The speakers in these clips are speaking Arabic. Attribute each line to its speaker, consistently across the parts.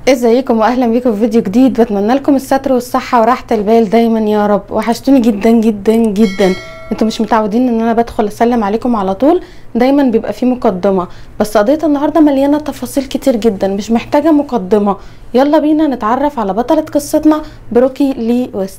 Speaker 1: ازيكم واهلا بيكم في فيديو جديد. بتمنى لكم الستر والصحه وراحه البال دايما يا رب. وحشتوني جدا جدا جدا. انتوا مش متعودين ان انا بدخل اسلم عليكم على طول، دايما بيبقى في مقدمه، بس قضيه النهارده مليانه تفاصيل كتير جدا مش محتاجه مقدمه. يلا بينا نتعرف على بطله قصتنا بروكي لي ويست.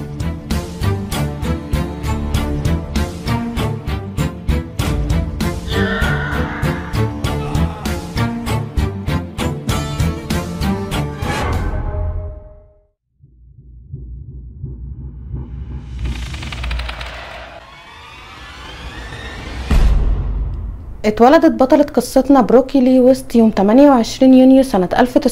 Speaker 1: اتولدت بطلة قصتنا بروكي لي ويست يوم 28 يونيو سنة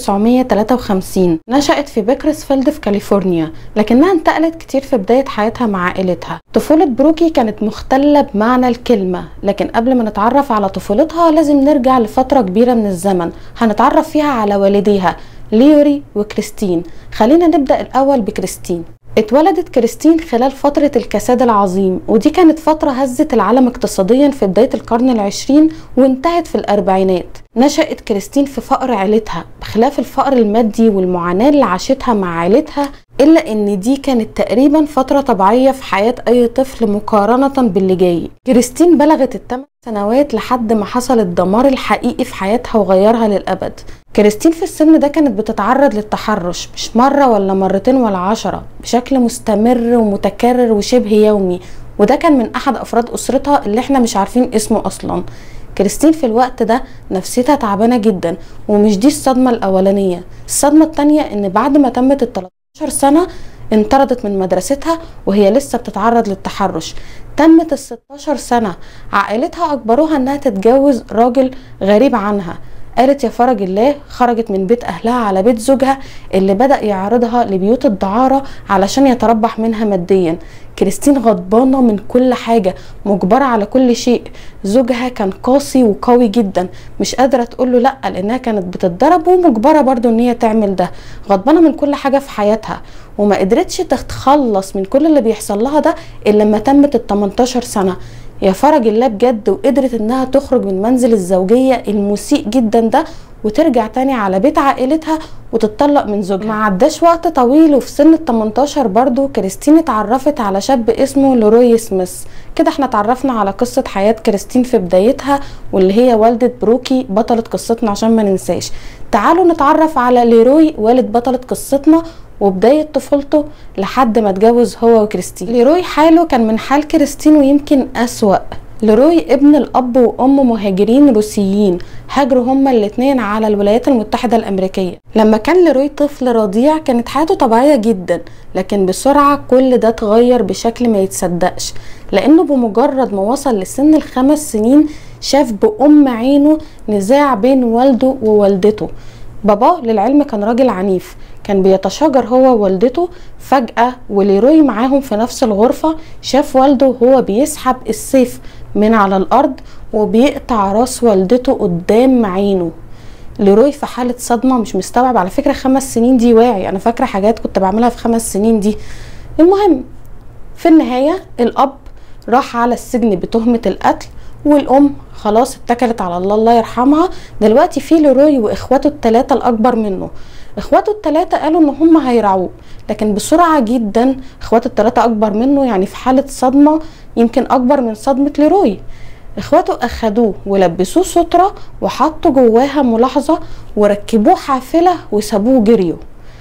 Speaker 1: 1953. نشأت في بيكرسفيلد في كاليفورنيا، لكنها انتقلت كتير في بداية حياتها مع عائلتها. طفولة بروكي كانت مختلة بمعنى الكلمة، لكن قبل ما نتعرف على طفولتها لازم نرجع لفترة كبيرة من الزمن هنتعرف فيها على والديها ليوري وكريستين. خلينا نبدأ الأول بكريستين. اتولدت كريستين خلال فترة الكساد العظيم، ودي كانت فترة هزت العالم اقتصاديا في بداية القرن العشرين وانتهت في الأربعينات. نشأت كريستين في فقر عيلتها بخلاف الفقر المادي والمعاناة اللي عاشتها مع عيلتها، إلا إن دي كانت تقريبا فترة طبيعية في حياة أي طفل مقارنة باللي جاي. كريستين بلغت ال8 سنوات لحد ما حصل الدمار الحقيقي في حياتها وغيرها للأبد. كريستين في السن ده كانت بتتعرض للتحرش مش مرة ولا مرتين ولا 10، بشكل مستمر ومتكرر وشبه يومي، وده كان من أحد أفراد أسرتها اللي احنا مش عارفين اسمه أصلا. كريستين في الوقت ده نفسيتها تعبانة جدا، ومش دي الصدمة الأولانية. الصدمة التانية إن بعد ما تمت ال13 سنة انطردت من مدرستها وهي لسه بتتعرض للتحرش. تمت ال16 سنة عائلتها أجبروها إنها تتجوز راجل غريب عنها. قالت يا فرج الله، خرجت من بيت أهلها على بيت زوجها اللي بدأ يعرضها لبيوت الدعارة علشان يتربح منها ماديا. كريستين غضبانة من كل حاجة، مجبرة على كل شيء. زوجها كان قاسي وقوي جدا، مش قادرة تقوله لأ لأنها كانت بتتضرب ومجبرة برضو ان هي تعمل ده. غضبانة من كل حاجة في حياتها، وما قدرتش تتخلص من كل اللي بيحصل لها ده إلا لما تمت ال18 سنة. يا فرج الله بجد، وقدرت انها تخرج من منزل الزوجية المسيء جدا ده وترجع تاني على بيت عائلتها وتتطلق من زوجها. ما عداش وقت طويل وفي سن ال18 برضو كريستين اتعرفت على شاب اسمه ليروي سميث. كده احنا اتعرفنا على قصة حياة كريستين في بدايتها، واللي هي والدة بروكي بطلة قصتنا عشان ما ننساش. تعالوا نتعرف على ليروي والد بطلة قصتنا وبداية طفولته لحد ما اتجوز هو وكريستين. ليروي حاله كان من حال كريستين ويمكن أسوأ. ليروي ابن الأب وأم مهاجرين روسيين، هاجروا هما الاتنين على الولايات المتحدة الأمريكية. لما كان ليروي طفل رضيع كانت حياته طبيعية جدا، لكن بسرعة كل ده اتغير بشكل ما يتصدقش، لأنه بمجرد ما وصل لسن ال5 سنين شاف بأم عينه نزاع بين والده ووالدته. باباه للعلم كان راجل عنيف، كان بيتشاجر هو ووالدته. فجأة وليروي معاهم في نفس الغرفة شاف والده وهو بيسحب السيف من على الأرض وبيقطع راس والدته قدام عينه. ليروي في حالة صدمة، مش مستوعب. على فكرة 5 سنين دي واعي، أنا فاكرة حاجات كنت بعملها في 5 سنين دي. المهم في النهاية الأب راح على السجن بتهمة القتل، والأم خلاص اتكلت على الله، الله يرحمها. دلوقتي في ليروي واخواته ال3 الأكبر منه. اخواته ال3 قالوا ان هم هيرعوه، لكن بسرعة جدا اخواته ال3 اكبر منه، يعني في حالة صدمة يمكن اكبر من صدمة ليروي. اخواته اخدوه ولبسوه سترة وحطوا جواها ملاحظة وركبوه حافلة وسابوه جريوا.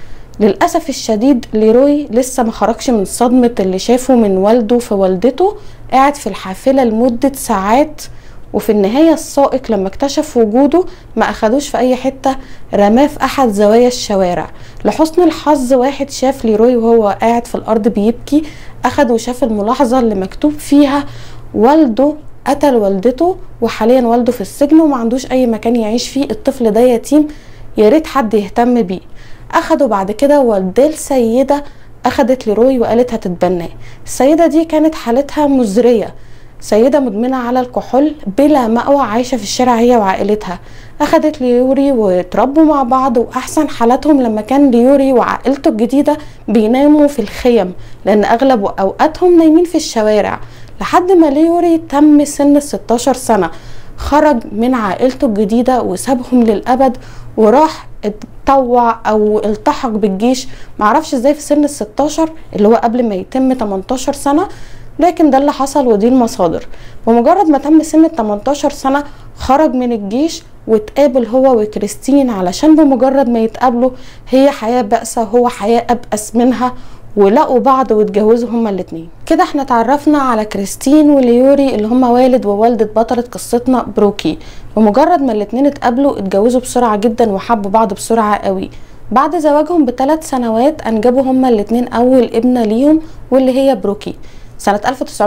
Speaker 1: للأسف الشديد ليروي لسه ما خرجش من صدمة اللي شافه من والده في والدته. قاعد في الحافلة لمدة ساعات، وفي النهاية السائق لما اكتشف وجوده ما اخدوش في اي حتة، رماه في احد زوايا الشوارع. لحسن الحظ واحد شاف ليروي وهو قاعد في الارض بيبكي، اخد وشاف الملاحظة اللي مكتوب فيها والده قتل والدته وحاليا والده في السجن وما عندوش اي مكان يعيش فيه، الطفل ده يتيم، يا ريت حد يهتم بيه. اخده بعد كده وداه لسيدة اخدت ليروي وقالت هتتبناه. السيدة دي كانت حالتها مزرية، سيدة مدمنة على الكحول بلا مأوى، عايشة في الشارع هي وعائلتها. اخدت ليوري وتربوا مع بعض، واحسن حالاتهم لما كان ليوري وعائلته الجديدة بيناموا في الخيم، لان اغلب اوقاتهم نايمين في الشوارع. لحد ما ليوري تم سن 16 سنة خرج من عائلته الجديدة وسابهم للأبد وراح اتطوع او التحق بالجيش، معرفش ازاي في سن ال16 اللي هو قبل ما يتم 18 سنة، لكن ده اللي حصل ودي المصادر. بمجرد ما تم سن ال 18 سنة خرج من الجيش واتقابل هو وكريستين، علشان بمجرد ما يتقابلوا هي حياة بائسة وهو حياة أبأس منها، ولقوا بعض واتجوزوا هما الاتنين. كده احنا اتعرفنا على كريستين وليوري اللي هما والد ووالدة بطلة قصتنا بروكي. بمجرد ما الاتنين اتقابلوا اتجوزوا بسرعة جدا وحبوا بعض بسرعة قوي. بعد زواجهم ب3 سنوات انجبوا هما الاتنين اول ابنة ليهم واللي هي بروكي سنة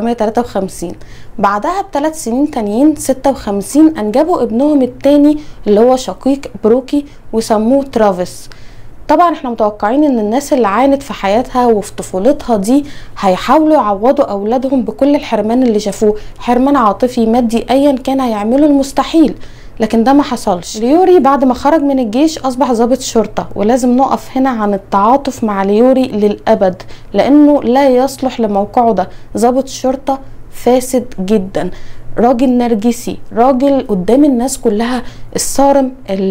Speaker 1: 1953. بعدها ب3 سنين تانيين 56 انجبوا ابنهم التاني اللي هو شقيق بروكي وسموه ترافيس. طبعا احنا متوقعين ان الناس اللي عانت في حياتها وفي طفولتها دي هيحاولوا يعوضوا اولادهم بكل الحرمان اللي شافوه، حرمان عاطفي مادي ايا كان، هيعملوا المستحيل، لكن ده ما حصلش. ليوري بعد ما خرج من الجيش اصبح ضابط شرطة، ولازم نقف هنا عن التعاطف مع ليوري للابد لانه لا يصلح لموقعه ده. ضابط شرطة فاسد جدا، راجل نرجسي، راجل قدام الناس كلها الصارم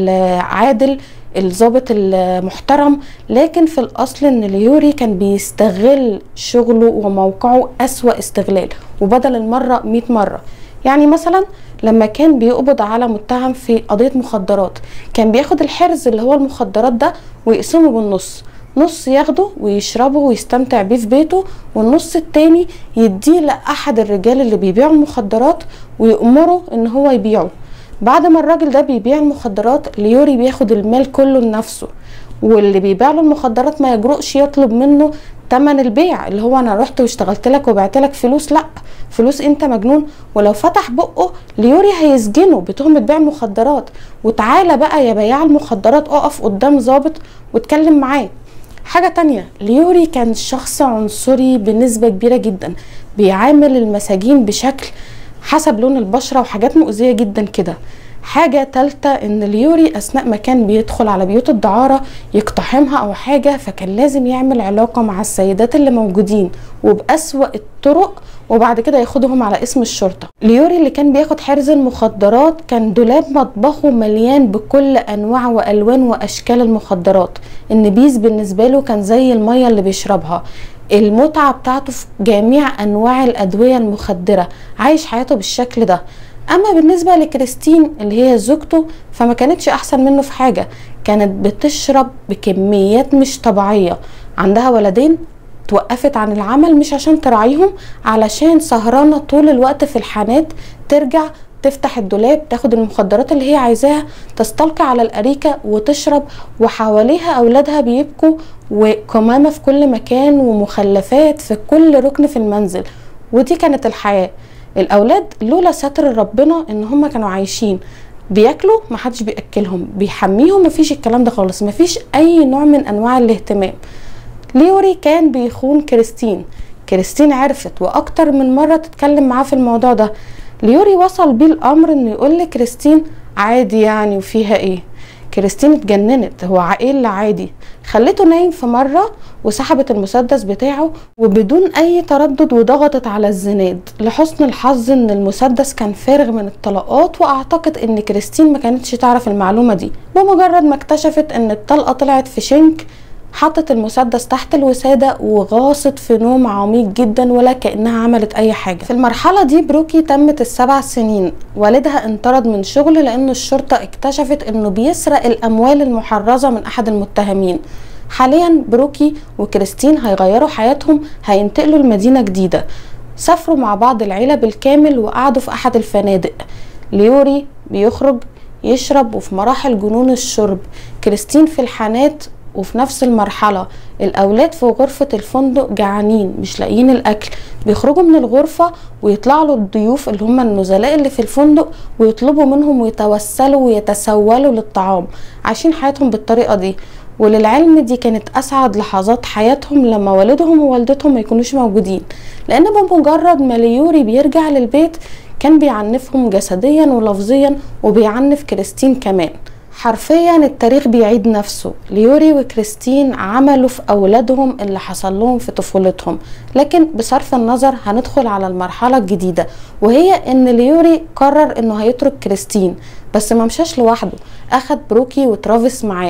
Speaker 1: العادل الضابط المحترم، لكن في الاصل ان ليوري كان بيستغل شغله وموقعه اسوأ استغلال، وبدل المرة 100 مرة. يعني مثلا لما كان بيقبض على متهم في قضية مخدرات كان بياخد الحرز اللي هو المخدرات ده ويقسمه بالنص، نص ياخده ويشربه ويستمتع بيه في بيته، والنص التاني يديه لأحد الرجال اللي بيبيعوا المخدرات ويأمره ان هو يبيعه. بعد ما الراجل ده بيبيع المخدرات ليوري بياخد المال كله لنفسه، واللي بيبيع له المخدرات ما يجرؤش يطلب منه تمن البيع، اللي هو انا رحت واشتغلت لك وبعت لك فلوس، لا فلوس انت مجنون. ولو فتح بقه ليوري هيسجنه بتهمة بيع المخدرات. وتعالى بقى يا بياع المخدرات اقف قدام ضابط واتكلم معاه. حاجة تانية، ليوري كان شخص عنصري بنسبة كبيرة جدا، بيعامل المساجين بشكل حسب لون البشرة وحاجات مؤذية جدا كده. حاجة تالتة ان ليوري اثناء ما كان بيدخل على بيوت الدعارة يقتحمها او حاجة، فكان لازم يعمل علاقة مع السيدات اللي موجودين وبأسوأ الطرق وبعد كده ياخدهم على اسم الشرطة. ليوري اللي كان بياخد حرز المخدرات كان دولاب مطبخه مليان بكل انواع والوان واشكال المخدرات. النبيذ بالنسبة له كان زي المية اللي بيشربها. المتعة بتاعته في جميع انواع الادوية المخدرة، عايش حياته بالشكل ده. اما بالنسبة لكريستين اللي هي زوجته فما كانتش احسن منه في حاجة، كانت بتشرب بكميات مش طبيعية. عندها ولدين، توقفت عن العمل مش عشان تراعيهم، علشان سهرانة طول الوقت في الحانات، ترجع تفتح الدولاب تاخد المخدرات اللي هي عايزاها، تستلقي على الاريكة وتشرب، وحواليها اولادها بيبكوا، وقمامة في كل مكان ومخلفات في كل ركن في المنزل. ودي كانت الحياة. الاولاد لولا ستر ربنا ان هم كانوا عايشين بياكلوا محدش بياكلهم، بيحميهم مفيش الكلام ده خالص، مفيش اي نوع من انواع الاهتمام. ليوري كان بيخون كريستين، كريستين عرفت واكتر من مرة تتكلم معاه في الموضوع ده. ليوري وصل بيه الامر انه يقول لكريستين عادي يعني وفيها ايه. كريستين اتجننت، هو عقيل عادي. خليته نايم في مرة وسحبت المسدس بتاعه وبدون اي تردد وضغطت على الزناد. لحسن الحظ ان المسدس كان فارغ من الطلقات، واعتقد ان كريستين ما كانتش تعرف المعلومة دي. بمجرد ما اكتشفت ان الطلقة طلعت في شنك حطت المسدس تحت الوسادة وغاصت في نوم عميق جدا ولا كأنها عملت اي حاجة. في المرحلة دي بروكي تمت ال7 سنين. والدها انطرد من شغل لان الشرطة اكتشفت انه بيسرق الاموال المحرزة من احد المتهمين. حاليا بروكي وكريستين هيغيروا حياتهم، هينتقلوا لمدينة جديدة. سافروا مع بعض العيلة بالكامل وقعدوا في احد الفنادق. ليوري بيخرج يشرب وفي مراحل جنون الشرب، كريستين في الحانات وفي نفس المرحلة. الأولاد في غرفة الفندق جعانين مش لاقيين الأكل، بيخرجوا من الغرفة ويطلعوا له الضيوف اللي هم النزلاء اللي في الفندق ويطلبوا منهم ويتوسلوا ويتسولوا للطعام. عايشين حياتهم بالطريقة دي. وللعلم دي كانت أسعد لحظات حياتهم لما والدهم ووالدتهم ما يكونوش موجودين، لأن بمجرد ما ليوري بيرجع للبيت كان بيعنفهم جسديا ولفظيا وبيعنف كريستين كمان. حرفيا التاريخ بيعيد نفسه. ليوري وكريستين عملوا في اولادهم اللي حصل لهم في طفولتهم، لكن بصرف النظر هندخل على المرحله الجديده، وهي ان ليوري قرر انه هيترك كريستين، بس ما مشاش لوحده، اخد بروكي وترافيس معاه.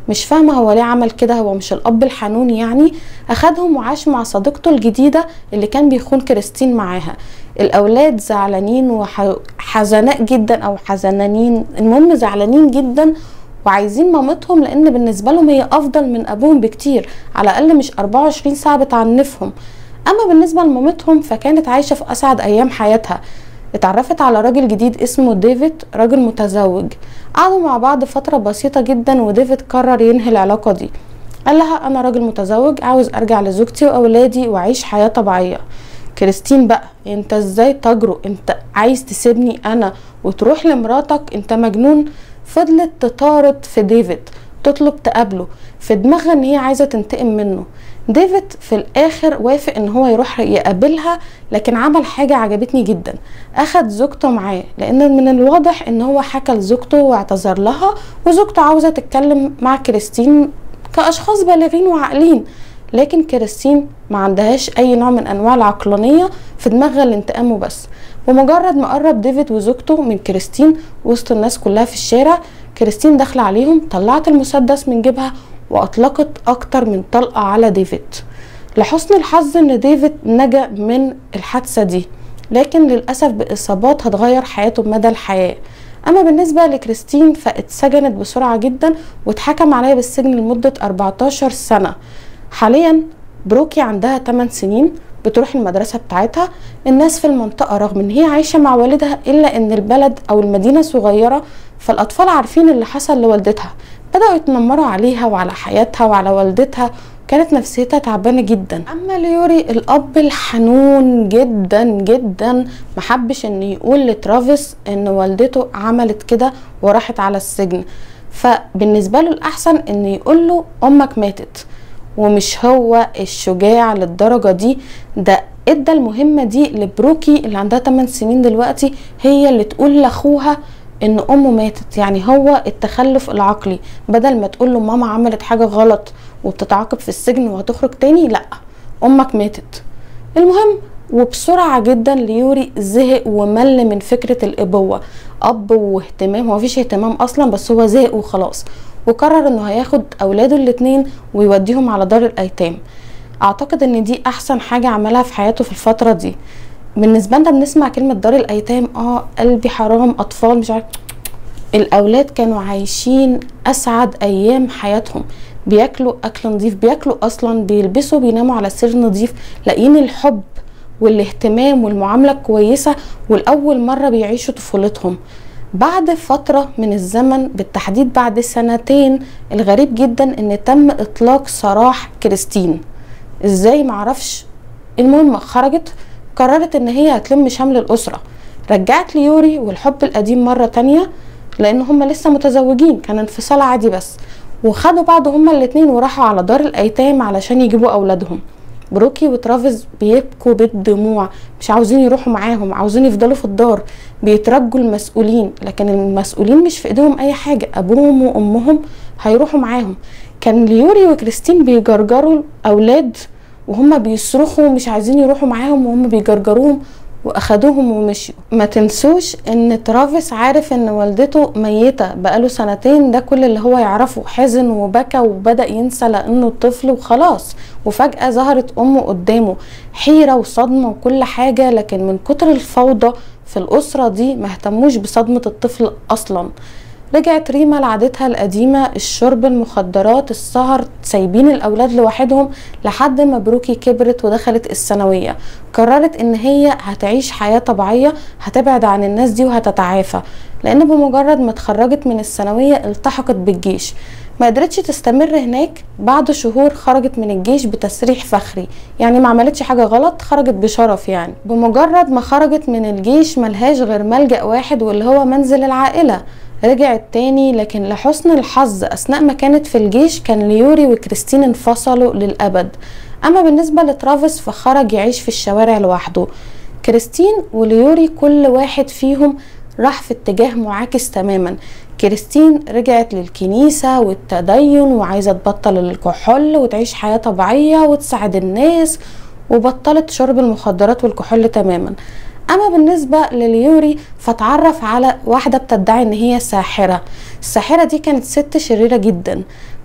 Speaker 1: مش فاهمة هو ليه عمل كده، هو مش الاب الحنون يعني؟ اخدهم وعاش مع صديقته الجديدة اللي كان بيخون كريستين معاها. الاولاد زعلانين وحزناء جدا او حزنانين، المهم زعلانين جدا وعايزين مامتهم، لان بالنسبة لهم هي افضل من ابوهم بكتير، على الاقل مش 24 ساعة بتعنفهم. اما بالنسبة لمامتهم فكانت عايشة في اسعد ايام حياتها، اتعرفت على راجل جديد اسمه ديفيد، راجل متزوج. قعدوا مع بعض فترة بسيطة جدا وديفيد قرر ينهي العلاقة دي. قال لها انا راجل متزوج، عاوز ارجع لزوجتي واولادي واعيش حياة طبيعية. كريستين بقى، انت ازاي تجرؤ؟ انت عايز تسيبني انا وتروح لمراتك؟ انت مجنون. فضلت تطارد في ديفيد، تطلب تقابله، في دماغها ان هي عايزة تنتقم منه. ديفيد في الاخر وافق ان هو يروح يقابلها، لكن عمل حاجة عجبتني جدا، اخد زوجته معاه، لان من الواضح ان هو حكى لزوجته واعتذر لها، وزوجته عاوزة تتكلم مع كريستين كاشخاص بالغين وعاقلين، لكن كريستين ما عندهاش اي نوع من انواع العقلانية، في دماغها الانتقام وبس. ومجرد ما قرب ديفيد وزوجته من كريستين وسط الناس كلها في الشارع، كريستين داخله عليهم، طلعت المسدس من جيبها واطلقت اكتر من طلقة على ديفيد. لحسن الحظ ان ديفيد نجا من الحادثة دي، لكن للأسف بإصابات هتغير حياته مدى الحياة. اما بالنسبة لكريستين فاتسجنت بسرعة جدا واتحكم عليها بالسجن لمدة 14 سنة. حاليا بروكي عندها 8 سنين، بتروح المدرسة بتاعتها. الناس في المنطقة رغم ان هي عايشة مع والدها الا ان البلد او المدينة صغيرة، فالاطفال عارفين اللي حصل لوالدتها، بدأوا يتنمروا عليها وعلى حياتها وعلى والدتها، كانت نفسيتها تعبانة جدا. اما ليوري الاب الحنون جدا جدا محبش ان يقول لترافيس ان والدته عملت كده وراحت على السجن، فبالنسبة له الاحسن ان يقول له امك ماتت. ومش هو الشجاع للدرجة دي، ده ادى المهمة دي لبروكي اللي عندها 8 سنين دلوقتي، هي اللي تقول لاخوها ان امه ماتت. يعني هو التخلف العقلي، بدل ما تقول له ماما عملت حاجة غلط وبتتعاقب في السجن وهتخرج تاني، لا، امك ماتت. المهم وبسرعة جدا ليوري زهق ومل من فكرة الابوة، اب واهتمام، هو مفيش اهتمام اصلا، بس هو زهق وخلاص، وقرر انه هياخد اولاده الاتنين ويوديهم على دار الايتام. اعتقد ان دي احسن حاجة عملها في حياته في الفترة دي. بالنسبة لنا بنسمع كلمة دار الايتام، قلبي حرام، اطفال مش عارف. الاولاد كانوا عايشين اسعد ايام حياتهم، بياكلوا اكل نظيف، بياكلوا اصلا، بيلبسوا، بيناموا على سرير نظيف، لاقيين الحب والاهتمام والمعاملة كويسة، والاول مرة بيعيشوا طفولتهم. بعد فترة من الزمن، بالتحديد بعد 2 سنين، الغريب جدا ان تم اطلاق سراح كريستين. ازاي معرفش. المهم خرجت، قررت ان هي هتلم شمل الاسرة، رجعت ليوري والحب القديم مرة تانية، لان هما لسه متزوجين، كان انفصال عادي بس، وخدوا بعض هما الاتنين وراحوا على دار الايتام علشان يجيبوا اولادهم. بروكي وترافيس بيبكوا بالدموع، مش عاوزين يروحوا معاهم، عاوزين يفضلوا في الدار، بيترجوا المسؤولين، لكن المسؤولين مش في ايديهم اي حاجة، ابوهم وامهم هيروحوا معاهم. كان ليوري وكريستين بيجرجروا الاولاد وهم بيصرخوا مش عايزين يروحوا معاهم، وهم بيجرجروهم واخدوهم ومشيوا. ما تنسوش ان ترافيس عارف ان والدته ميتة بقاله 2 سنين، ده كل اللي هو يعرفه. حزن وبكى وبدأ ينسى لانه طفل وخلاص، وفجأة ظهرت امه قدامه، حيرة وصدمة وكل حاجة، لكن من كتر الفوضى في الاسرة دي ما اهتموش بصدمة الطفل اصلا. رجعت ريما لعادتها القديمة، الشرب، المخدرات، السهر، سايبين الاولاد لوحدهم لحد ما بروكي كبرت ودخلت الثانوية. قررت ان هي هتعيش حياة طبيعية، هتبعد عن الناس دي وهتتعافى، لان بمجرد ما اتخرجت من الثانوية التحقت بالجيش. ما قدرتش تستمر هناك، بعد شهور خرجت من الجيش بتسريح فخري، يعني ما عملتش حاجة غلط، خرجت بشرف. يعني بمجرد ما خرجت من الجيش ملهاش غير ملجأ واحد، واللي هو منزل العائلة. رجعت تاني، لكن لحسن الحظ اثناء ما كانت في الجيش كان ليوري وكريستين انفصلوا للابد. اما بالنسبة لترافيس فخرج يعيش في الشوارع لوحده. كريستين وليوري كل واحد فيهم راح في اتجاه معاكس تماما. كريستين رجعت للكنيسة والتدين وعايزة تبطل الكحول وتعيش حياة طبيعية وتساعد الناس، وبطلت شرب المخدرات والكحول تماما. اما بالنسبة لليوري فتعرف على واحدة بتدعي ان هي ساحرة. الساحرة دي كانت ست شريرة جدا،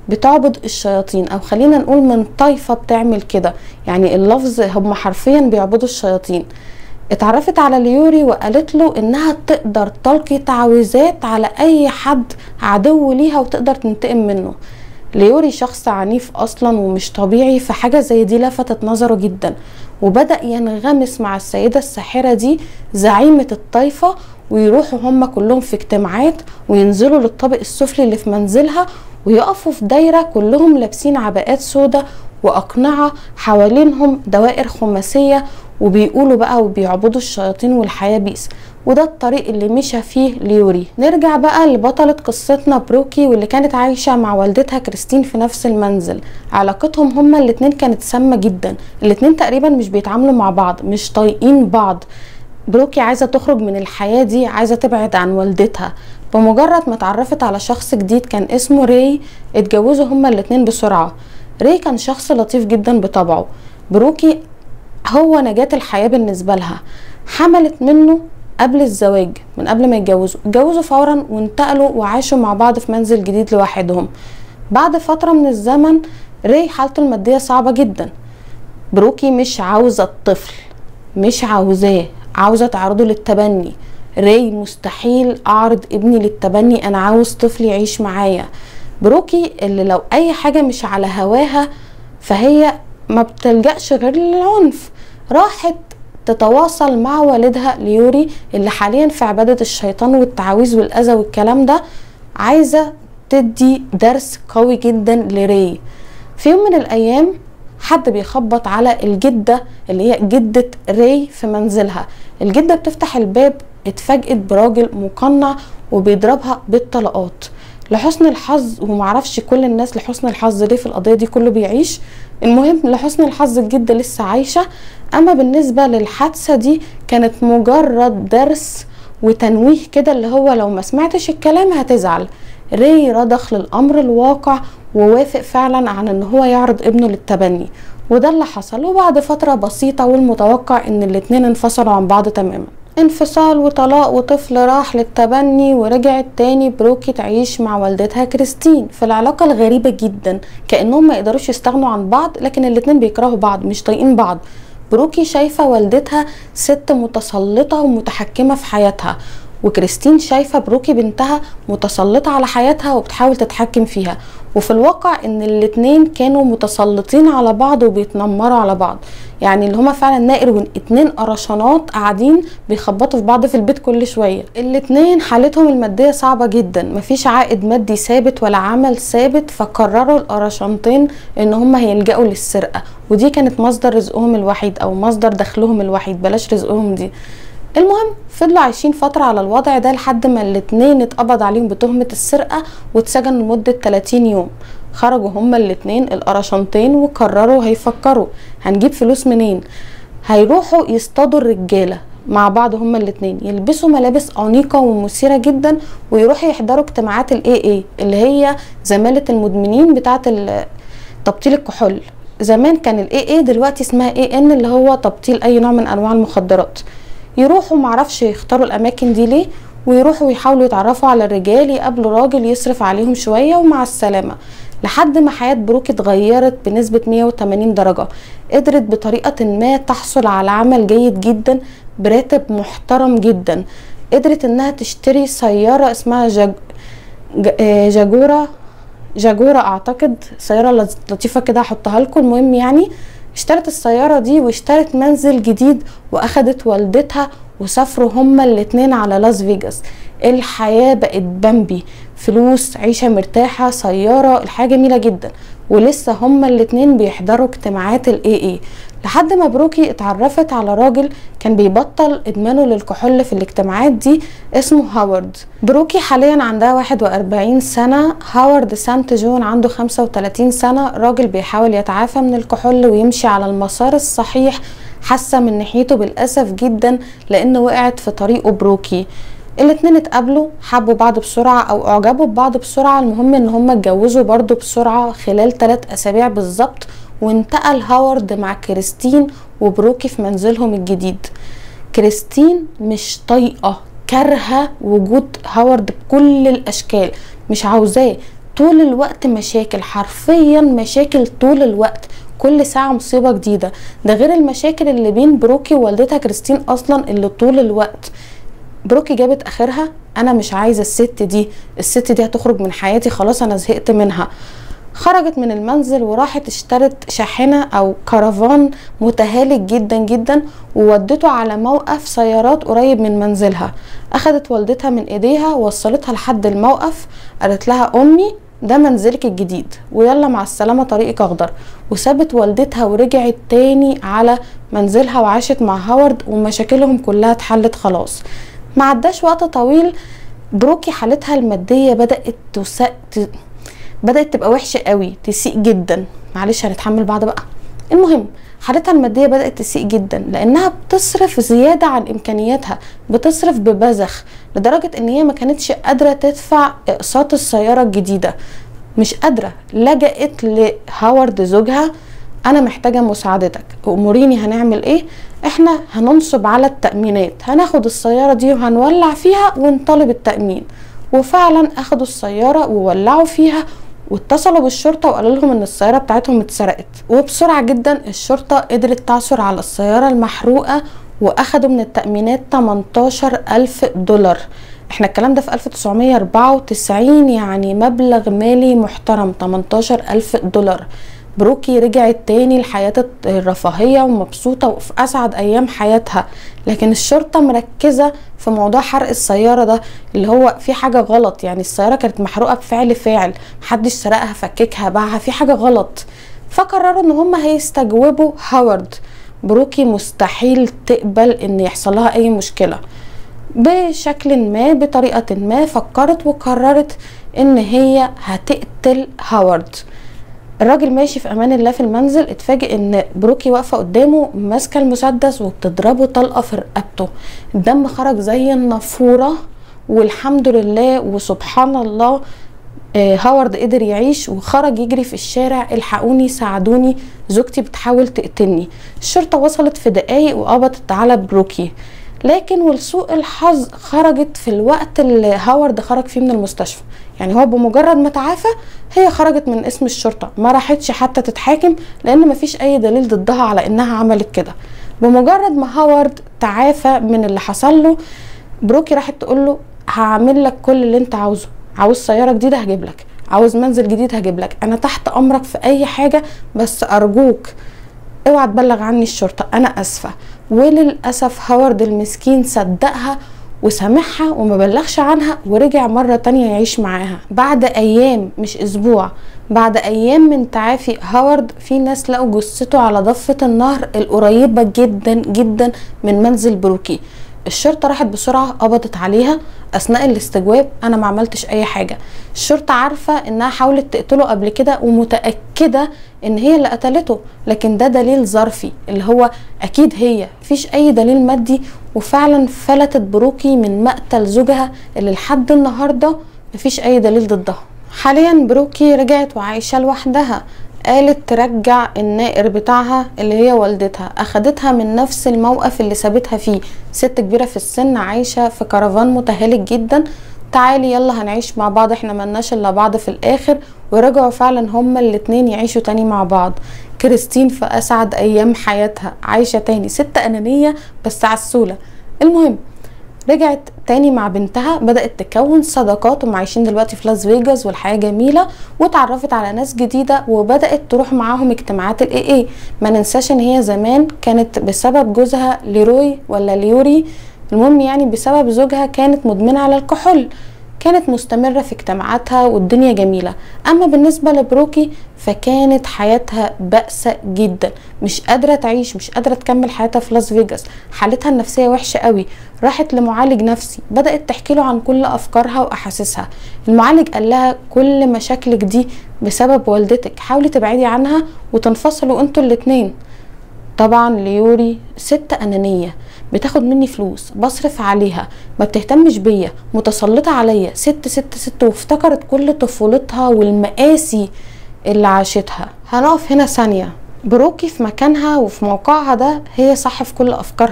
Speaker 1: بتعبد الشياطين، او خلينا نقول من طائفة بتعمل كده، يعني اللفظ هم حرفيا بيعبدوا الشياطين. اتعرفت على ليوري وقالت له انها تقدر تلقي تعويذات على اي حد عدو ليها وتقدر تنتقم منه. ليوري شخص عنيف اصلا ومش طبيعي، فحاجة زي دي لفتت نظره جدا، وبدأ ينغمس مع السيدة الساحرة دي زعيمة الطائفة، ويروحوا هم كلهم في اجتماعات وينزلوا للطابق السفلي اللي في منزلها، ويقفوا في دايرة كلهم لابسين عباءات سودة وأقنعة، حوالينهم دوائر خماسية، وبيقولوا بقى وبيعبدوا الشياطين والحياة بيس. وده الطريق اللي مشى فيه ليوري. نرجع بقى لبطلة قصتنا بروكي، واللي كانت عايشة مع والدتها كريستين في نفس المنزل. علاقتهم هما الاتنين كانت سامة جدا، الاتنين تقريبا مش بيتعاملوا مع بعض، مش طايقين بعض. بروكي عايزة تخرج من الحياة دي، عايزة تبعد عن والدتها. بمجرد ما اتعرفت على شخص جديد كان اسمه راي، اتجوزوا هما الاتنين بسرعة. راي كان شخص لطيف جدا بطبعه. بروكي هو نجاة الحياة بالنسبة لها، حملت منه قبل الزواج، من قبل ما اتجوزوا فورا وانتقلوا وعاشوا مع بعض في منزل جديد لوحدهم. بعد فترة من الزمن راي حالته المادية صعبة جدا. بروكي مش عاوزة الطفل، مش عاوزاه، عاوزة تعرضه للتبني. راي مستحيل اعرض ابني للتبني، انا عاوز طفل يعيش معايا. بروكي اللي لو اي حاجة مش على هواها فهي ما بتلجأش غير للعنف، راحت تتواصل مع والدها ليوري اللي حاليا في عبادة الشيطان والتعاويذ والأذى والكلام ده، عايزة تدي درس قوي جدا لراي. في يوم من الأيام حد بيخبط على الجدة اللي هي جدة راي في منزلها. الجدة بتفتح الباب، اتفاجئت براجل مقنع وبيضربها بالطلقات. لحسن الحظ، ومعرفش كل الناس لحسن الحظ ليه في القضية دي كله بيعيش، المهم لحسن الحظ الجدة لسه عايشة. اما بالنسبة للحادثة دي كانت مجرد درس وتنويه كده، اللي هو لو ما سمعتش الكلام هتزعل. راي رضخ للامر الواقع ووافق فعلا عن ان هو يعرض ابنه للتبني، وده اللي حصل. وبعد فترة بسيطة والمتوقع ان الاتنين انفصلوا عن بعض تماما، انفصال وطلاق، وطفل راح للتبني، ورجعت تاني بروكي تعيش مع والدتها كريستين في العلاقة الغريبة جدا، كأنهم ما يقدروش يستغنوا عن بعض، لكن الاتنين بيكرهوا بعض، مش طايقين بعض. بروكي شايفة والدتها ست متسلطة ومتحكمة في حياتها، وكريستين شايفة بروكي بنتها متسلطة على حياتها وبتحاول تتحكم فيها. وفي الواقع ان الاتنين كانوا متسلطين على بعض وبيتنمروا على بعض، يعني اللي هما فعلا نائر واتنين قرشانات قاعدين بيخبطوا في بعض في البيت كل شوية. الاتنين حالتهم المادية صعبة جدا، مفيش عائد مادي ثابت ولا عمل ثابت، فقرروا القرشانتين ان هما هيلجأوا للسرقة، ودي كانت مصدر رزقهم الوحيد او مصدر دخلهم الوحيد، بلاش رزقهم دي. المهم فضلوا عايشين فترة على الوضع ده لحد ما الاتنين اتقبض عليهم بتهمة السرقة واتسجنوا لمدة 30 يوم. خرجوا هما الاتنين القرشنتين وقرروا هيفكروا هنجيب فلوس منين. هيروحوا يصطادوا الرجالة مع بعض هما الاتنين، يلبسوا ملابس أنيقة ومثيرة جدا ويروحوا يحضروا اجتماعات ال AA اللي هي زمالة المدمنين بتاعة تبطيل الكحول. زمان كان ال AA، دلوقتي اسمها AN اللي هو تبطيل أي نوع من أنواع المخدرات. يروحوا معرفش يختاروا الاماكن دي ليه، ويروحوا يحاولوا يتعرفوا على الرجال، يقابلوا راجل يصرف عليهم شوية ومع السلامة، لحد ما حياة بروكي اتغيرت بنسبة 180 درجة. قدرت بطريقة ما تحصل على عمل جيد جدا براتب محترم جدا. قدرت انها تشتري سيارة اسمها جاجورة اعتقد، سيارة لطيفة كده هحطها لكم. المهم يعني اشترت السيارة دي واشترت منزل جديد واخدت والدتها وسافروا هما الاتنين على لاس فيجاس. الحياة بقت بامبي، فلوس، عيشة مرتاحة، سيارة، الحياة جميلة جدا. ولسه هما الاتنين بيحضروا اجتماعات ال AA لحد ما بروكي اتعرفت على راجل كان بيبطل ادمانه للكحول في الاجتماعات دي اسمه هاورد. بروكي حاليا عندها 41 سنة، هاورد سانت جون عنده 35 سنة، راجل بيحاول يتعافى من الكحول ويمشي على المسار الصحيح. حاسة من ناحيته بالأسف جدا لأنه وقعت في طريقه بروكي. الاتنين اتقابلوا، حبوا بعض بسرعة او اعجبوا ببعض بسرعة. المهم ان هما اتجوزوا برضو بسرعة خلال 3 اسابيع بالظبط، وانتقل هاورد مع كريستين وبروكي في منزلهم الجديد. كريستين مش طايقة، كارهة وجود هاورد بكل الاشكال، مش عاوزاه، طول الوقت مشاكل، حرفيا مشاكل طول الوقت، كل ساعة مصيبة جديدة. ده غير المشاكل اللي بين بروكي ووالدتها كريستين اصلا اللي طول الوقت. بروكي جابت اخرها، انا مش عايزة الست دي هتخرج من حياتي خلاص، انا زهقت منها. خرجت من المنزل وراحت اشترت شاحنة او كرفان متهالك جدا جدا وودته على موقف سيارات قريب من منزلها. اخدت والدتها من ايديها ووصلتها لحد الموقف، قالت لها امي ده منزلك الجديد ويلا مع السلامة طريقك اخضر، وسابت والدتها ورجعت تاني على منزلها وعاشت مع هاورد ومشاكلهم كلها اتحلت خلاص. ما عداش وقت طويل بروكي حالتها المادية بدأت تبقى وحشة قوي، تسيء جدا. معلش هنتحمل بعض بقى. المهم حالتها المادية بدأت تسيء جدا لأنها بتصرف زيادة عن إمكانياتها، بتصرف ببذخ لدرجة إن هي ما كانتش قادرة تدفع أقساط السيارة الجديدة. مش قادرة، لجأت لهاورد زوجها، أنا محتاجة مساعدتك، أموريني هنعمل إيه؟ إحنا هننصب على التأمينات، هناخد السيارة دي وهنولع فيها ونطالب التأمين. وفعلا أخدوا السيارة وولعوا فيها واتصلوا بالشرطة وقالوا لهم ان السيارة بتاعتهم اتسرقت. وبسرعة جدا الشرطة قدرت تعثر على السيارة المحروقة واخدوا من التأمينات 18,000 دولار. احنا الكلام ده في 1994، يعني مبلغ مالي محترم، 18,000 دولار. بروكي رجعت تاني لحياة الرفاهية ومبسوطة وفي أسعد أيام حياتها. لكن الشرطة مركزة في موضوع حرق السيارة ده اللي هو في حاجة غلط، يعني السيارة كانت محروقة بفعل فاعل، محدش سرقها فككها باعها، في حاجة غلط. فقرروا ان هم هيستجوبوا هاورد. بروكي مستحيل تقبل ان يحصل لها اي مشكلة بشكل ما، بطريقة ما. فكرت وقررت ان هي هتقتل هاورد. الراجل ماشي في امان الله في المنزل، اتفاجئ ان بروكي واقفه قدامه ماسكه المسدس وبتضربه طلقه في رقبته. الدم خرج زي النافوره والحمد لله وسبحان الله هاورد قدر يعيش وخرج يجري في الشارع، الحقوني ساعدوني زوجتي بتحاول تقتلني. الشرطه وصلت في دقايق وقبضت على بروكي، لكن ولسوء الحظ خرجت في الوقت اللي هاورد خرج فيه من المستشفى. يعني هو بمجرد ما تعافى هي خرجت من اسم الشرطة، ما راحتش حتى تتحاكم لان مفيش اي دليل ضدها على انها عملت كده. بمجرد ما هاورد تعافى من اللي حصل له، بروكي راحت تقول له هعمل لك كل اللي انت عاوزه، عاوز سيارة جديدة هجيب لك، عاوز منزل جديد هجيب لك، انا تحت امرك في اي حاجة، بس ارجوك اوعى تبلغ عني الشرطة، انا اسفة. وللأسف هاورد المسكين صدقها وسامحها وما بلغش عنها ورجع مرة تانية يعيش معاها. بعد ايام، مش اسبوع، بعد ايام من تعافي هاورد، في ناس لقوا جثته على ضفة النهر القريبة جدا جدا من منزل بروكي. الشرطة راحت بسرعة قبضت عليها اثناء الاستجواب. انا ما عملتش اي حاجة. الشرطة عارفة انها حاولت تقتله قبل كده ومتأكدة ان هي اللي قتلته، لكن ده دليل ظرفي اللي هو اكيد هي، مفيش اي دليل مادي. وفعلا فلتت بروكي من مقتل زوجها اللي لحد النهاردة مفيش اي دليل ضدها. حاليا بروكي رجعت وعايشة لوحدها. قالت ترجع النائر بتاعها اللي هي والدتها، اخدتها من نفس الموقف اللي سابتها فيه، ست كبيرة في السن عايشة في كرفان متهالك جدا، تعالي يلا هنعيش مع بعض، احنا ملناش الا بعض في الاخر. ورجعوا فعلا هما الاتنين يعيشوا تاني مع بعض. كريستين في اسعد ايام حياتها عايشة تاني، ست انانية بس عسولة. المهم رجعت تاني مع بنتها، بدأت تكون صداقات، وهم عايشين دلوقتي في لاس فيجاس والحياة جميلة، واتعرفت على ناس جديدة وبدأت تروح معاهم اجتماعات الاي. ما ننساش ان هي زمان كانت بسبب جوزها ليروي ولا ليوري، المهم يعني بسبب زوجها كانت مدمنة على الكحول. كانت مستمرة في اجتماعاتها والدنيا جميلة. اما بالنسبة لبروكي فكانت حياتها بأسة جدا، مش قادرة تعيش، مش قادرة تكمل حياتها في لاس فيجاس، حالتها النفسية وحشة قوي. راحت لمعالج نفسي، بدأت تحكي له عن كل افكارها واحاسيسها. المعالج قال لها كل مشاكلك دي بسبب والدتك، حاولي تبعدي عنها وتنفصلوا انتوا الاتنين. طبعا ليوري ست انانية، بتاخد مني فلوس، بصرف عليها، ما بتهتمش بيا، متسلطة عليا، ست ست ست. وافتكرت كل طفولتها والمقاسي اللي عاشتها. هنقف هنا ثانية. بروكي في مكانها وفي موقعها ده هي صح في كل افكارها،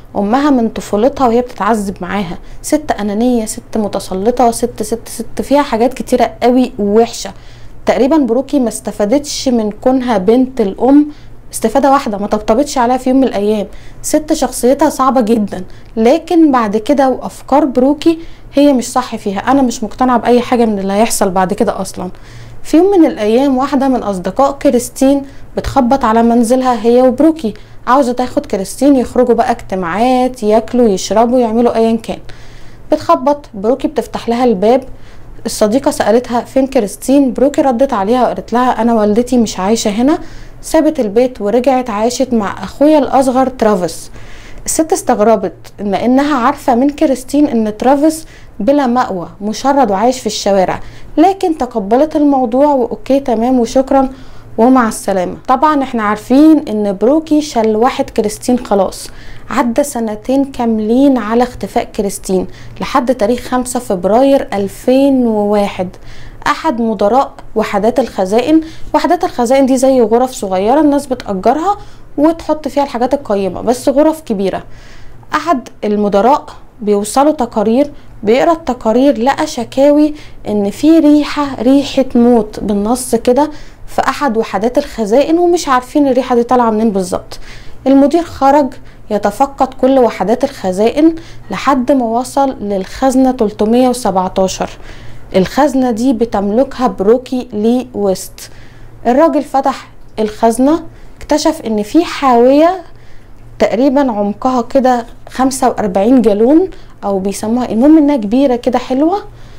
Speaker 1: امها من طفولتها وهي بتتعذب معاها، ست انانيه، ست متسلطه، ست فيها حاجات كتيره قوي ووحشه. تقريبا بروكي ما استفادتش من كونها بنت الام استفاده واحده، ما طبطبتش عليها في يوم من الايام. ست شخصيتها صعبه جدا، لكن بعد كده وافكار بروكي هي مش صح فيها. انا مش مقتنعه باي حاجه من اللي هيحصل بعد كده اصلا. في يوم من الايام واحده من اصدقاء كريستين بتخبط على منزلها هي وبروكي، عاوزه تاخد كريستين يخرجوا بقى اجتماعات، ياكلوا يشربوا يعملوا ايا كان. بتخبط، بروكي بتفتح لها الباب. الصديقه سالتها فين كريستين، بروكي ردت عليها وقالت لها انا والدتي مش عايشه هنا. سابت البيت ورجعت عاشت مع اخويا الاصغر ترافيس. الست استغربت انها عارفه من كريستين ان ترافيس بلا مأوى مشرد وعايش في الشوارع، لكن تقبلت الموضوع واوكي تمام وشكرا ومع السلامه. طبعا احنا عارفين ان بروكي شلوحت كريستين خلاص. عدى سنتين كاملين على اختفاء كريستين لحد تاريخ 5 فبراير 2001. احد مدراء وحدات الخزائن، وحدات الخزائن دي زي غرف صغيره الناس بتأجرها وتحط فيها الحاجات القيمه، بس غرف كبيره. احد المدراء بيوصلوا تقارير، بيقرا التقارير لقى شكاوي ان في ريحه موت بالنص كده في احد وحدات الخزائن، ومش عارفين الريحه دي طالعه منين بالظبط. المدير خرج يتفقد كل وحدات الخزائن لحد ما وصل للخزنه 317. الخزنه دي بتملكها بروكي لي ويست. الراجل فتح الخزنه، اكتشف ان في حاويه تقريبا عمقها كده 45 جالون او بيسموها، المهم انها كبيره كده حلوه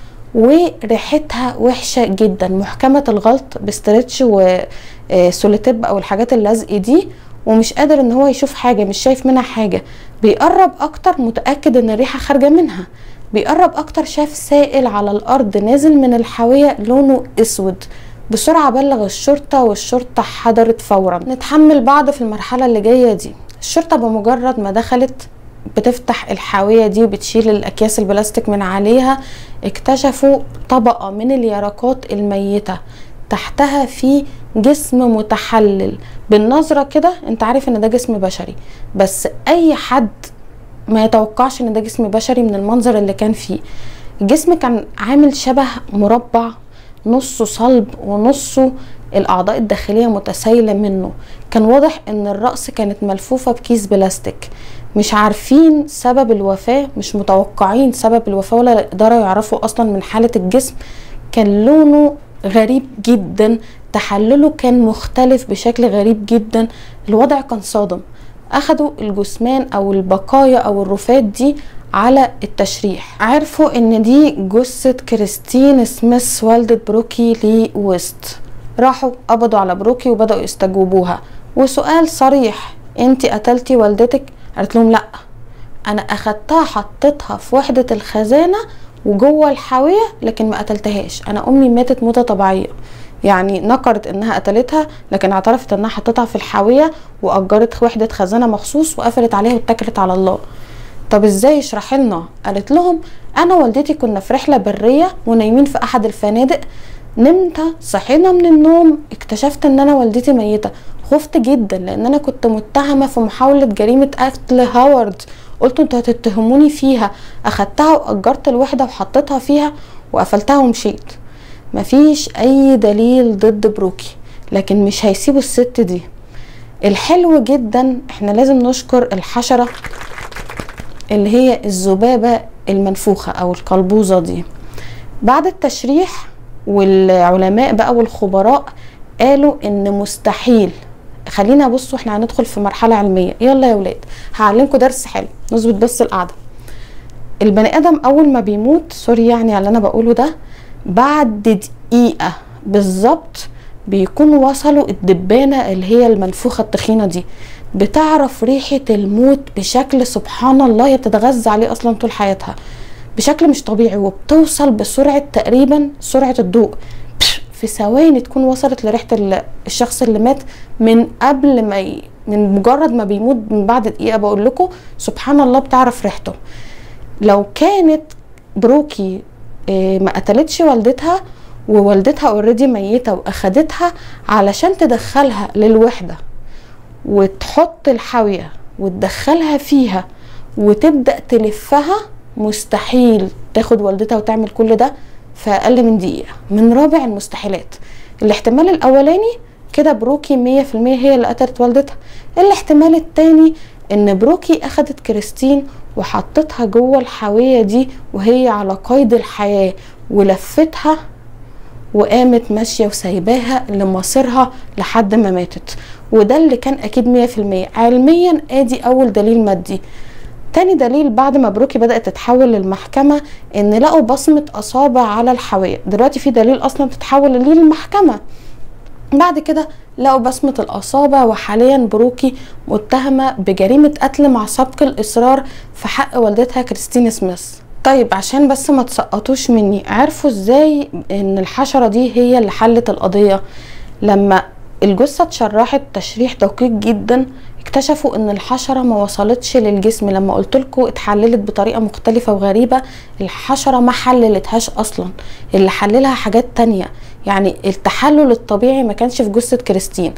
Speaker 1: وريحتها وحشه جدا، محكمه الغلط بستريتش وسوليتيب او الحاجات اللزق دي، ومش قادر ان هو يشوف حاجه، مش شايف منها حاجه. بيقرب اكتر متاكد ان الريحه خارجه منها، بيقرب اكتر شاف سائل على الارض نازل من الحاويه لونه اسود. بسرعه بلغ الشرطه والشرطه حضرت فورا. نتحمل بعض في المرحله اللي جايه دي. الشرطه بمجرد ما دخلت بتفتح الحاويه دي وبتشيل الاكياس البلاستيك من عليها، اكتشفوا طبقه من اليرقات الميته، تحتها في جسم متحلل. بالنظره كده انت عارف ان ده جسم بشري، بس اي حد ما يتوقعش ان ده جسم بشري من المنظر اللي كان فيه. الجسم كان عامل شبه مربع، نصه صلب ونصه الاعضاء الداخليه متسايله منه. كان واضح ان الرأس كانت ملفوفه بكيس بلاستيك. مش عارفين سبب الوفاه، مش متوقعين سبب الوفاه ولا يقدروا يعرفوا اصلا من حاله الجسم. كان لونه غريب جدا، تحلله كان مختلف بشكل غريب جدا. الوضع كان صادم. اخدوا الجثمان او البقايا او الرفات دي على التشريح، عرفوا ان دي جثة كريستين سميث والدة بروكي لي ويست. راحوا قبضوا على بروكي وبدأوا يستجوبوها، وسؤال صريح: انتي قتلتي والدتك؟ قالت لهم لا، انا اخدتها حطيتها في وحدة الخزانة وجوه الحاوية، لكن ما قتلتهاش. انا امي ماتت موتة طبيعية. يعني نكرت انها قتلتها، لكن اعترفت انها حطتها في الحاوية واجرت وحدة خزانة مخصوص وقفلت عليها واتكلت على الله. طب ازاي؟ اشرحي لنا. قالت لهم انا والدتي كنا في رحلة برية ونايمين في احد الفنادق، نمت صحينا من النوم اكتشفت ان انا والدتي ميتة. خفت جدا لان انا كنت متهمة في محاولة جريمة قتل هاورد. قلت انتوا هتتهموني فيها. اخدتها واجرت الوحدة وحطيتها فيها وقفلتها ومشيت. مفيش اي دليل ضد بروكي، لكن مش هيسيبوا الست دي. الحلو جدا احنا لازم نشكر الحشرة اللي هي الذبابة المنفوخة او القلبوزة دي. بعد التشريح والعلماء بقى والخبراء قالوا ان مستحيل. خلينا بصوا احنا هندخل في مرحلة علمية، يلا يا ولاد هعلمكم درس حلو، نظبط بس القعدة. البني ادم اول ما بيموت، سوري يعني على اللي انا بقوله ده، بعد دقيقة بالظبط بيكون وصلوا الدبانة اللي هي المنفوخة التخينة دي، بتعرف ريحة الموت بشكل سبحان الله، هي بتتغذى عليه اصلا طول حياتها بشكل مش طبيعي، وبتوصل بسرعة تقريبا سرعة الضوء. في ثواني تكون وصلت لريحة الشخص اللي مات من قبل ما من مجرد ما بيموت، من بعد دقيقة. بقول لكم سبحان الله بتعرف ريحته. لو كانت بروكي ما قتلتش والدتها ووالدتها اوريدي ميتة واخدتها علشان تدخلها للوحدة وتحط الحاوية وتدخلها فيها وتبدأ تلفها، مستحيل تاخد والدتها وتعمل كل ده في اقل من دقيقة. من رابع المستحيلات. الاحتمال الاولاني كده بروكي 100% هي اللي قتلت والدتها. الاحتمال التاني ان بروكي اخدت كريستين وحطتها جوه الحاوية دي وهي على قيد الحياة، ولفتها وقامت ماشية وسايباها لمصيرها لحد ما ماتت. وده اللي كان اكيد 100% علميا. ادي اول دليل مادي. تاني دليل، بعد ما بروكي بدأت تتحول للمحكمة، ان لقوا بصمة اصابع على الحاوية. دلوقتي في دليل اصلا تتحول للمحكمة. بعد كده لقوا بصمة الاصابع، وحاليا بروكي متهمة بجريمة قتل مع سبق الاصرار في حق والدتها كريستين سميث. طيب عشان بس ما تسقطوش مني، عرفوا ازاي ان الحشرة دي هي اللي حلت القضية؟ لما الجثة اتشرحت تشريح دقيق جدا، اكتشفوا ان الحشرة ما وصلتش للجسم. لما قلتلكوا اتحللت بطريقة مختلفة وغريبة، الحشرة ما حللتهاش اصلا، اللي حللها حاجات تانية. يعني التحلل الطبيعي ما كانش في جثة كريستين،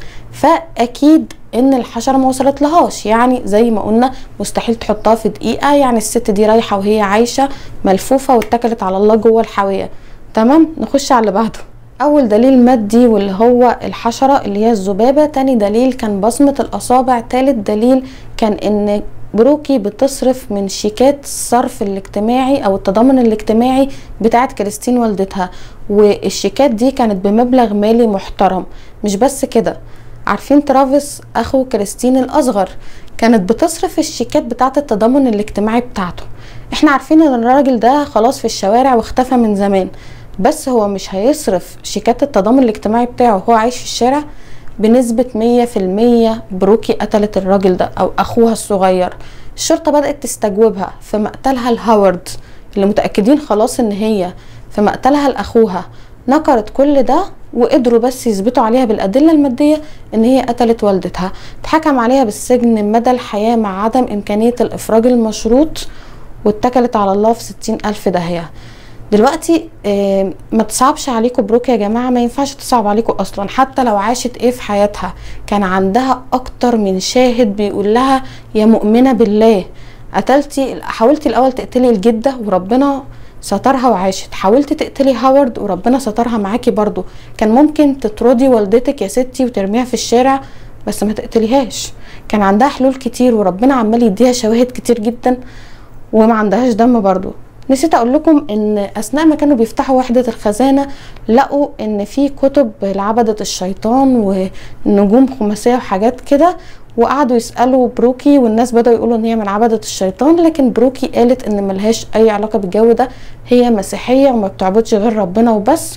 Speaker 1: فاكيد ان الحشرة ما وصلت لهاش. يعني زي ما قلنا مستحيل تحطها في دقيقة. يعني الست دي رايحة وهي عايشة ملفوفة واتكلت على الله جوه الحاوية. تمام، نخش على اللي بعده. اول دليل مادي واللي هو الحشرة اللي هي الذبابة. تاني دليل كان بصمة الاصابع. تالت دليل كان ان بروكي بتصرف من شيكات الصرف الاجتماعي او التضامن الاجتماعي بتاعت كريستين والدتها، والشيكات دي كانت بمبلغ مالي محترم. مش بس كده، عارفين ترافيس اخو كريستين الاصغر كانت بتصرف الشيكات بتاعت التضامن الاجتماعي بتاعته. احنا عارفين ان الراجل ده خلاص في الشوارع واختفى من زمان، بس هو مش هيصرف شيكات التضامن الاجتماعي بتاعه وهو عايش في الشارع. بنسبة 100% بروكي قتلت الراجل ده او اخوها الصغير. الشرطة بدأت تستجوبها في مقتلها لهاورد، اللي متأكدين خلاص ان هي في مقتلها لاخوها. نكرت كل ده وقدروا بس يثبتوا عليها بالأدلة المادية ان هي قتلت والدتها. اتحكم عليها بالسجن مدى الحياة مع عدم امكانية الافراج المشروط، واتكلت على الله في 60,000 داهية. دلوقتي ما تصعبش عليكم بروكي يا جماعة، ما ينفعش تصعب عليكم اصلا. حتى لو عاشت ايه في حياتها، كان عندها اكتر من شاهد بيقول لها يا مؤمنة بالله قتلتي. حاولتي الاول تقتلي الجدة وربنا سترها وعاشت، حاولت تقتلي هاورد وربنا سترها معاكي برضو. كان ممكن تطردي والدتك يا ستي وترميها في الشارع، بس ما تقتليهاش. كان عندها حلول كتير وربنا عمال يديها شواهد كتير جدا، وما عندهاش دم برضو. نسيت اقول لكم ان اثناء ما كانوا بيفتحوا وحدة الخزانة، لقوا ان في كتب لعبدة الشيطان ونجوم خماسية وحاجات كده، وقعدوا يسألوا بروكي والناس بدأوا يقولوا ان هي من عبدة الشيطان. لكن بروكي قالت ان ملهاش اي علاقة بالجو ده، هي مسيحية وما بتعبدش غير ربنا وبس.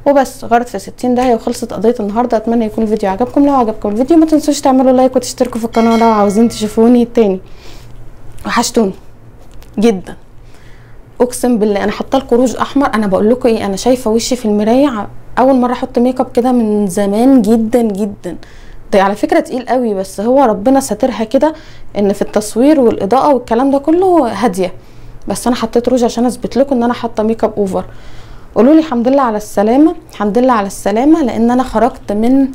Speaker 1: غرت في 60 داهية وخلصت قضية النهاردة. اتمنى يكون الفيديو عجبكم. لو عجبكم الفيديو ما تنسوش تعملوا لايك وتشتركوا في القناة لو عاوزين تشوفوني تاني. وحشتوني جدا اقسم بالله. انا حاطه لكم روج احمر. انا بقول لكم ايه، انا شايفه وشي في المرايه اول مره احط ميك اب كده من زمان جدا جدا. ده على فكره تقيل قوي، بس هو ربنا ساترها كده ان في التصوير والاضاءه والكلام ده كله هاديه. بس انا حطيت روج عشان اثبت لكم ان انا حاطه ميك اب اوفر. قولوا لي الحمد لله على السلامه، الحمد لله على السلامه، لان انا خرجت من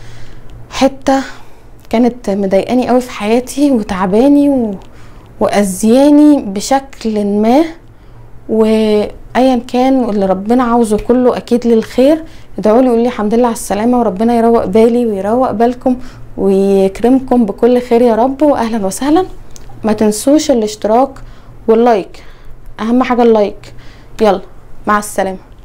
Speaker 1: حته كانت مضايقاني قوي في حياتي وتعباني واذياني بشكل ما. وايا كان اللي ربنا عاوزه كله اكيد للخير. ادعوا لي، قولوا لي الحمد لله على السلامه، وربنا يروق بالي ويروق بالكم ويكرمكم بكل خير يا رب. واهلا وسهلا. ما تنسوش الاشتراك واللايك، اهم حاجه اللايك. يلا مع السلامه.